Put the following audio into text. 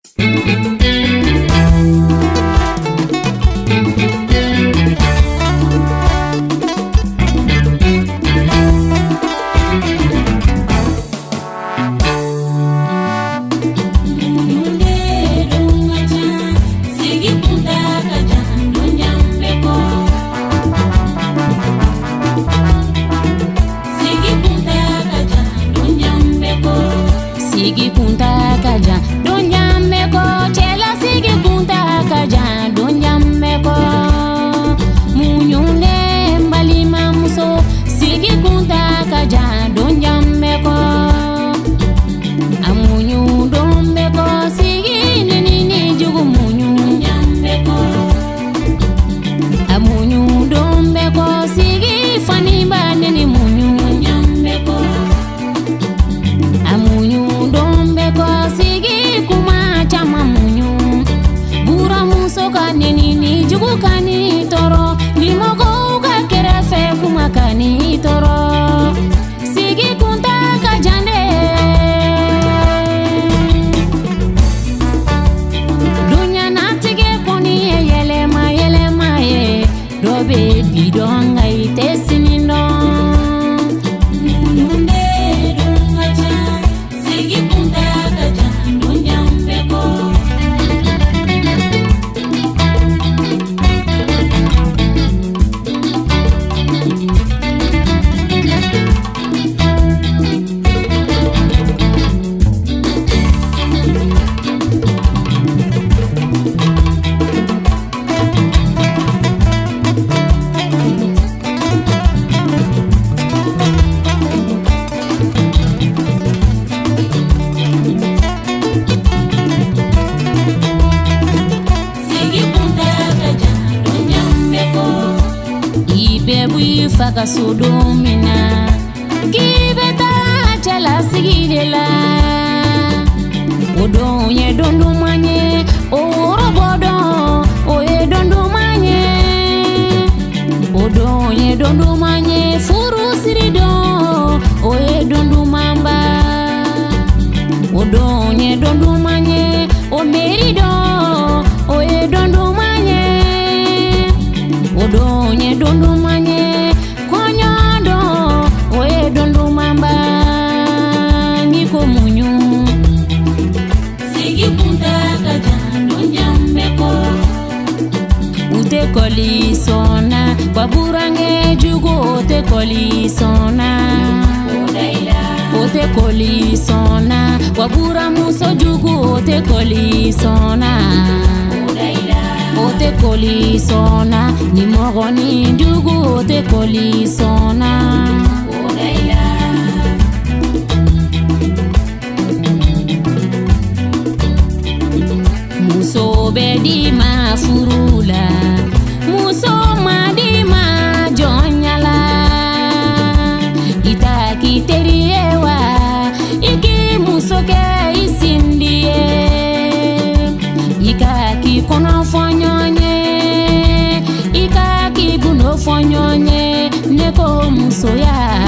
Sigi punta kaja dunya meko chela sigi punta kaja dunya meko munyune mbali mamuso sigi punta kaja dunya meko amunyu dombeko sigi nini jugu munyu meko amunyu dombeko sigi fani ba nini munyu meko amunyu ko sigi kuma chama munyu bura muso kanini ni jugu kani toro ni mogo ka kerefe kuma kani toro sigi kunta kajande dunya natige koni yelema ye dobe bidonga itesinindo Bebui faka sodomina kibeta chala sigidela odonye dondu manye orobodo oye dondu manye odonye dondu manye furu sirido oye dondu mamba odonye dondu manye omerido oye dondu manye odonye dondu manye konyodo oye dondu mamba niko munyu sigi punta kaja dunya meko ute kolisona baburange jugo ute kolisona ute kolisona wabura muso jugo ute kolisona ote kolisona ni mogoni ndugu ote kolisona muso bedi ma furula muso madima jonyala itaki teriewa iki muso ke isindie ikaki kono fonyonye ikaki guno fonyonye neko muso ya